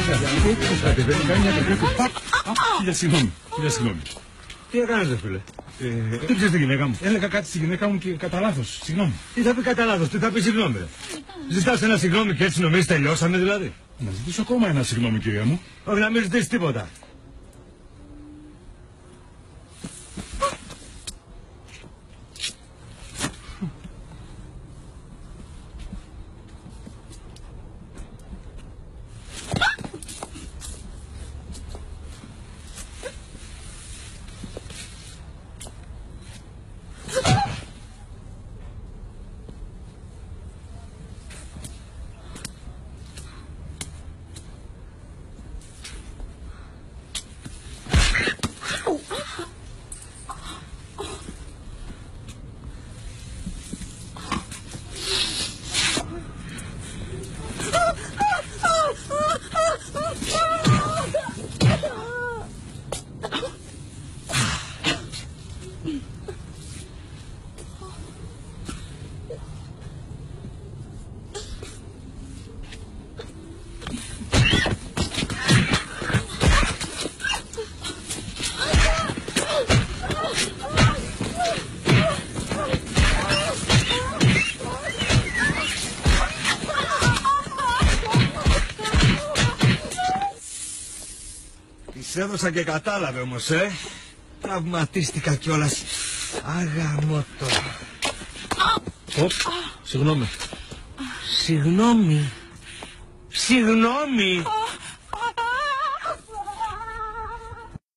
κατεβαίνει, κάνει μια τεχνική. Χίλια συγγνώμη. Τι έκανες, δε φίλε? Τι ξέρεις τη γυναίκα μου? Έλεγα κάτι στη γυναίκα μου και κατά λάθος. Συγγνώμη. Τι θα πει κατά λάθος, τι θα πει συγγνώμη? Ζητάς ένα συγγνώμη και έτσι νομίζεις τελειώσαμε δηλαδή? Να ζητήσω ακόμα ένα συγγνώμη, κυρία μου. Όχι, να μην ζητήσεις τίποτα. Της έδωσα και κατάλαβε όμως, Τραυματίστηκα κιόλας. Αγαμώτο. Συγγνώμη. Συγγνώμη.